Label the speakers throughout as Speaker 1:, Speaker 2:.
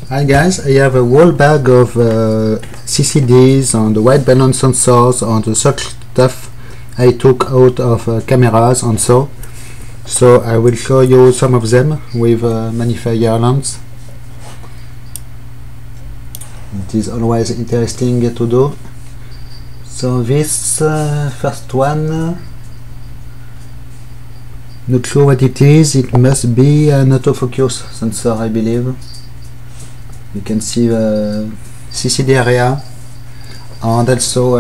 Speaker 1: Hi guys, I have a whole bag of CCDs on the white balance sensors on the such stuff I took out of cameras and so I will show you some of them with magnifier lamps. It is always interesting to do. So this first one, not sure what it is. It must be an autofocus sensor, I believe. You can see the CCD area and also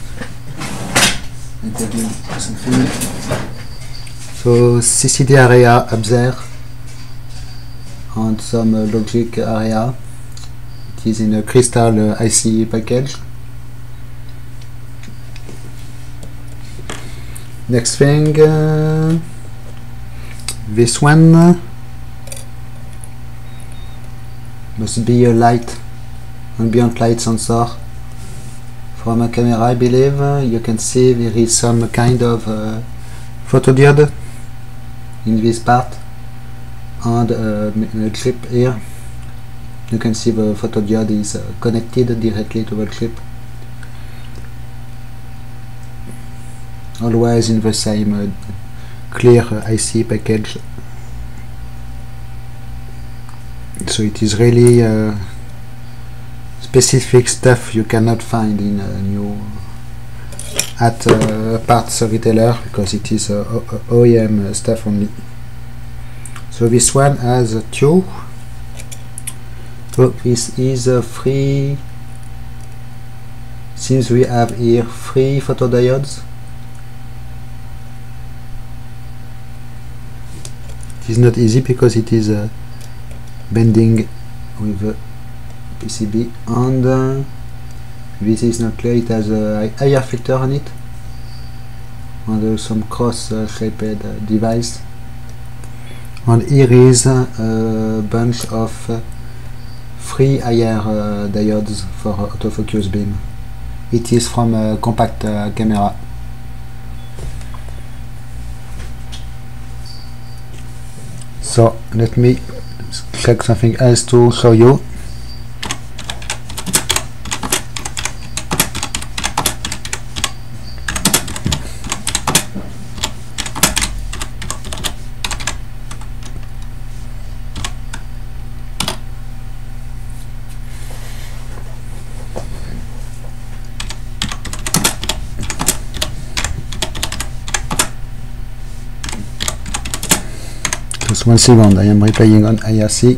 Speaker 1: something. So CCD area up there and some logic area. It is in a crystal IC package. Next thing, this one must be a light, ambient light sensor from a camera, I believe. You can see there is some kind of photodiode in this part and a chip here. You can see the photodiode is connected directly to the chip, always in the same clear IC package. So it is really specific stuff you cannot find in a new at parts retailer, because it is OEM stuff only. So this one has a tube. So this is a free. Since we have here 3 photodiodes, it is not easy because it is bending with the PCB, and this is not clear. It has a IR filter on it and some cross-shaped device, and here is a bunch of 3 IR diodes for autofocus beam. It is from a compact camera. So let me check something else to show you. Just 1 second, I am replaying on IRC.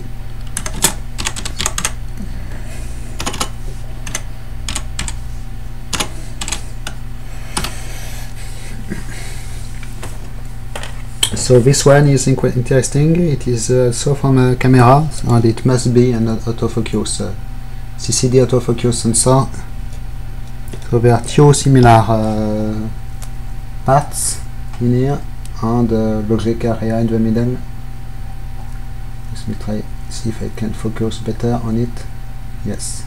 Speaker 1: So this one is interesting. It is also from a camera, and it must be an autofocus, CCD autofocus sensor. So there are 2 similar parts in here, and logic area in the middle. Let me try, see if I can focus better on it. Yes.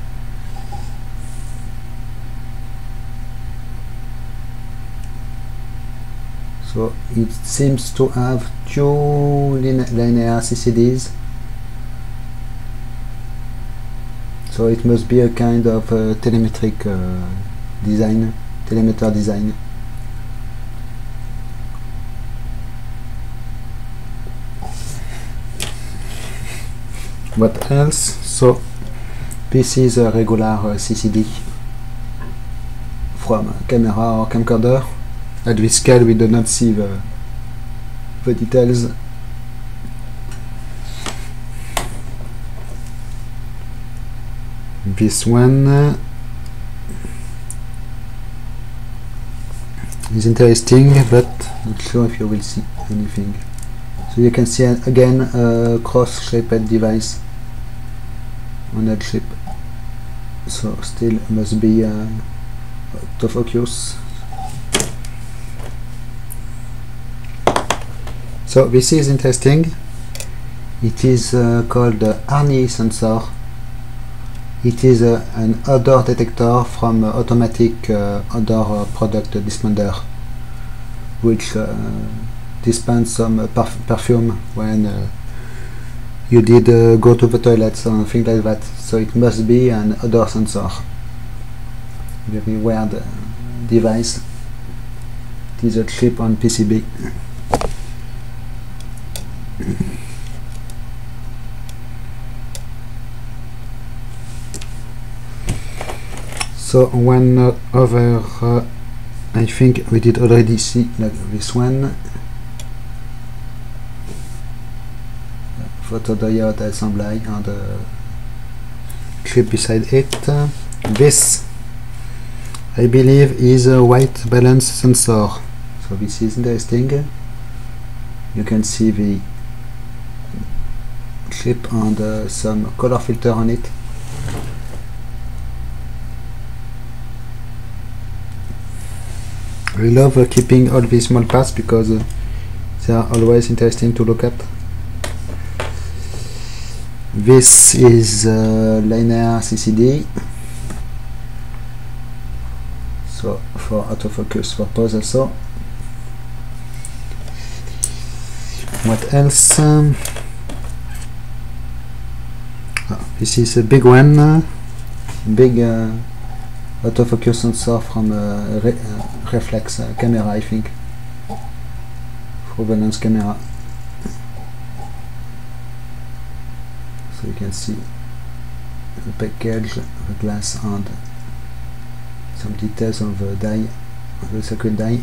Speaker 1: So it seems to have 2 linear CCDs. So it must be a kind of telemetric design, telemeter design. What else? So this is a regular CCD from a camera or camcorder. At this scale we do not see the details. This one is interesting, but not sure if you will see anything. So you can see again a cross-shaped device on that chip. So still must be autofocus. So this is interesting. It is called the Arni sensor. It is an odor detector from automatic odor product dispenser, which dispense some perfume when you did go to the toilet, something like that. So it must be an odor sensor. Very weird device. It is a chip on PCB. So one other, I think we did already see like this one. Photodiode assembly and the chip beside it. This, I believe, is a white balance sensor. So this is interesting. You can see the chip and some color filter on it. I love keeping all these small parts because they are always interesting to look at. This is linear CCD, so for autofocus purpose also. What else? This is a big one, big autofocus sensor from a reflex camera, I think, provenance camera. So you can see the package, the glass, and some details of the die, the circuit die.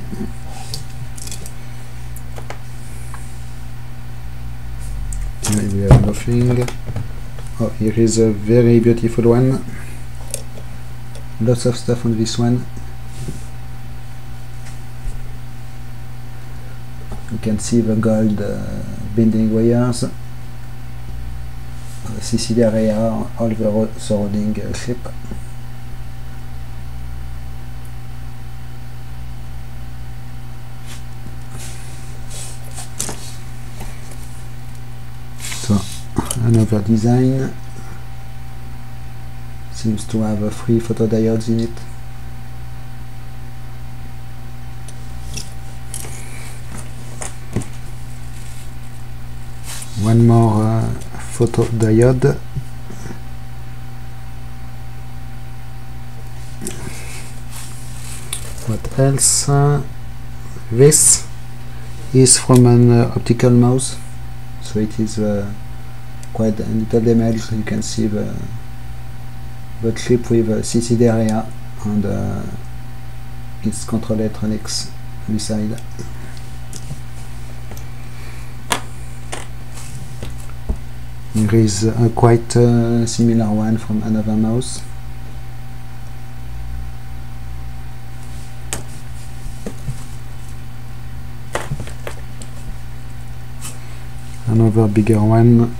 Speaker 1: Here we have nothing. Oh, here is a very beautiful one. Lots of stuff on this one. You can see the gold binding wires, CCD area, all the surrounding chip. So another design. Seems to have 3 photodiodes in it. One more photodiode. What else? This is from an optical mouse, so it is quite a little damage. You can see the chip with CCD area and its control electronics beside. Here is a quite similar one from another mouse. Another bigger one.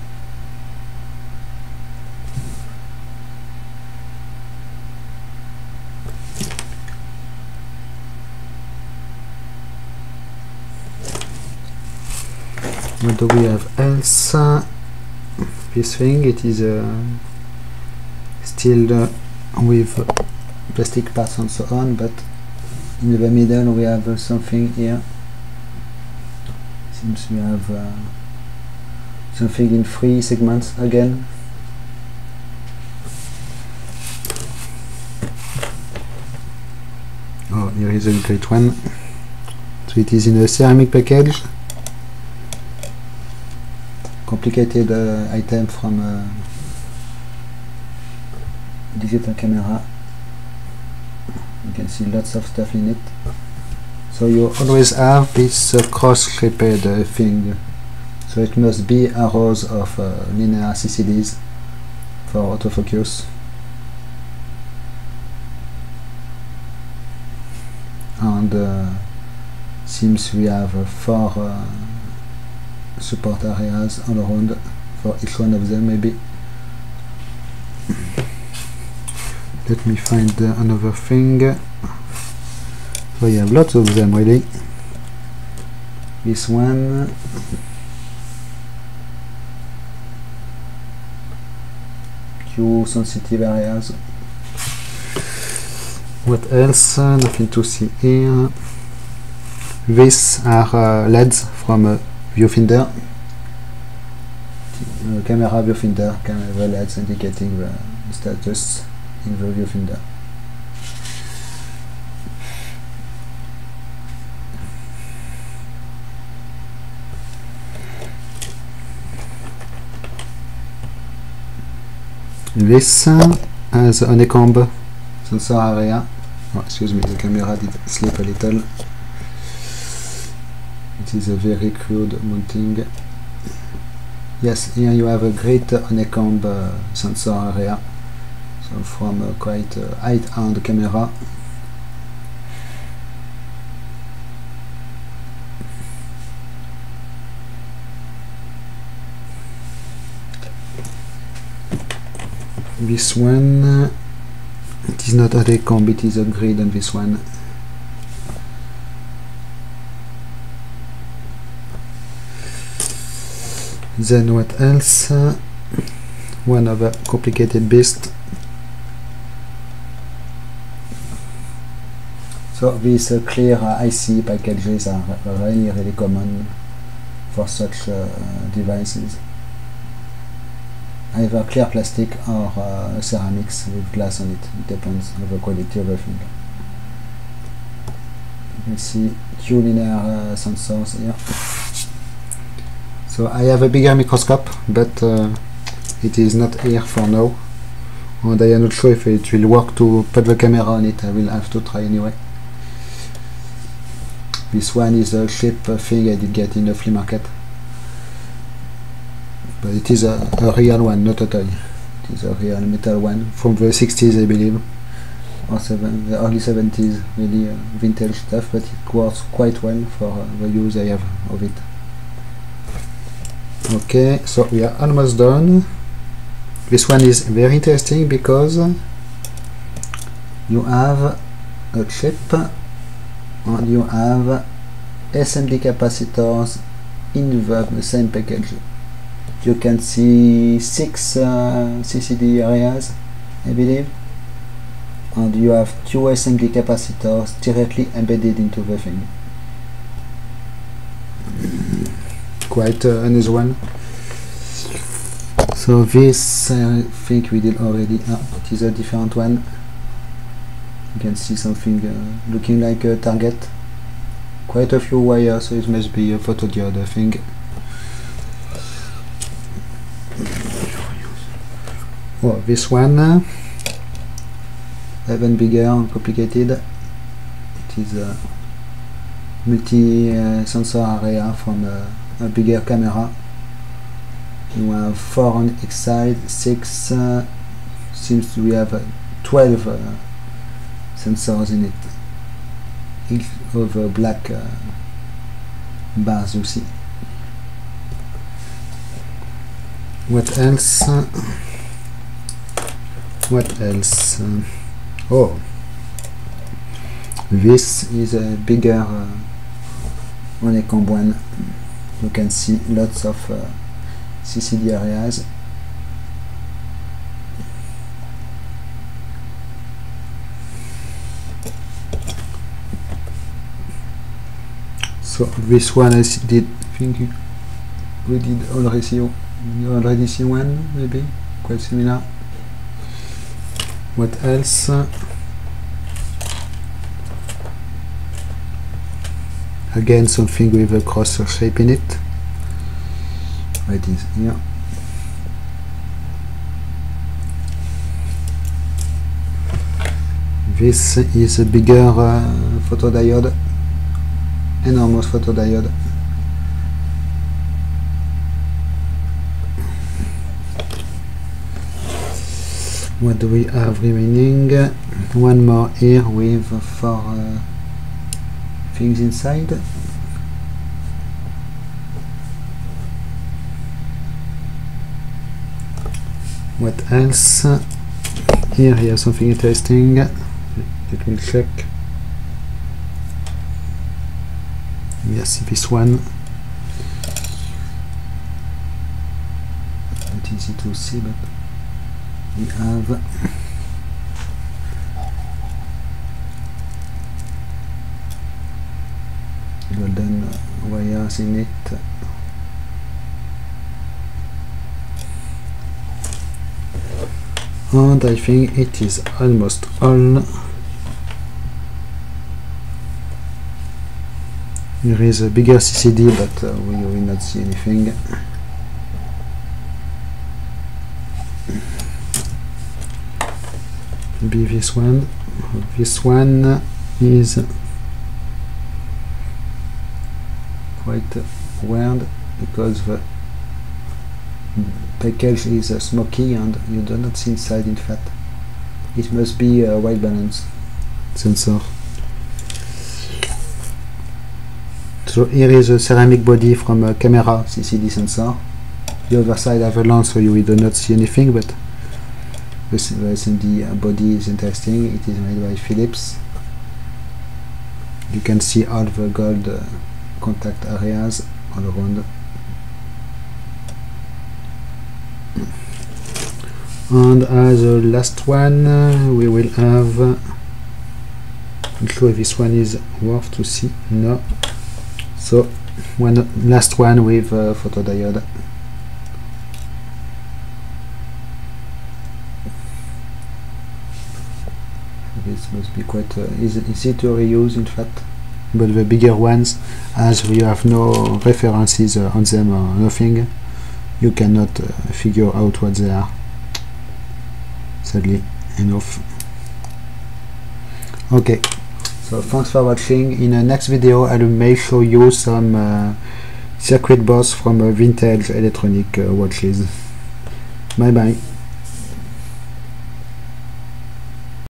Speaker 1: What do we have else? This thing, it is still with plastic parts and so on, but in the middle we have something here. Seems we have something in 3 segments again. Oh, here is a great one. So it is in a ceramic package. Complicated item from digital camera. You can see lots of stuff in it. So you always have this cross-shaped thing. So it must be arrows of linear CCDs for autofocus. And seems we have 4 support areas all around for each one of them, maybe. Let me find another thing. So you have lots of them, really. This one. Q sensitive areas. What else? Nothing to see here. These are LEDs from viewfinder. camera viewfinder, camera LEDs indicating the status in the viewfinder. This has an honeycomb sensor area. Oh, excuse me, the camera did slip a little. It is a very crude mounting. Yes, here you have a great honeycomb sensor area. So from quite high-end camera. This one, it is not a honeycomb, it is a grid on this one. Then what else? One other complicated beast. So these clear IC packages are really common for such devices. Either clear plastic or ceramics with glass on it. It depends on the quality of the thing. You can see two linear sensors here. So I have a bigger microscope, but it is not here for now. And I am not sure if it will work to put the camera on it. I will have to try anyway. This one is a cheap thing I did get in the flea market. But it is a real one, not a toy. It is a real metal one from the 60s, I believe, or the early 70s, really vintage stuff, but it works quite well for the use I have of it. Okay, so we are almost done. This one is very interesting because you have a chip and you have SMD capacitors in the same package. You can see 6 CCD areas, I believe, and you have 2 SMD capacitors directly embedded into the thing. Quite a nice one. So this I think we did already. It is a different one. You can see something looking like a target. Quite a few wires, so it must be a photodiode thing. Oh, this one, even bigger and complicated. It is a multi-sensor area from a bigger camera. You have 4 on each side, 6, seems we have 12 sensors in it. Each of the black bars you see. What else? What else? Oh, this is a bigger honeycomb one. You can see lots of CCD areas. So this one I think we did already see one, maybe quite similar. What else? Again, something with a cross shape in it. It is here. This is a bigger photodiode, enormous photodiode. What do we have remaining? One more here with 4 things inside. What else? Here you have something interesting. Let me check. Yes, this one. Not easy to see, but we have golden wires in it. and I think it is almost all. Here is a bigger CCD, but we will not see anything. Maybe this one. This one is quite weird because the package is smoky and you do not see inside. In fact, it must be a white balance sensor. So here is a ceramic body from a camera CCD sensor. The other side have a lens, so you do not see anything, but the SMD body is interesting. It is made by Philips. You can see all the gold contact areas all around. And as a last one, we will have, not sure if this one is worth to see. No. So one last one with photodiode. This must be quite easy to reuse, in fact. But the bigger ones, as we have no references on them or nothing, you cannot figure out what they are. Sadly enough. Okay, so thanks for watching. In the next video I may show you some circuit boards from vintage electronic watches. Bye bye.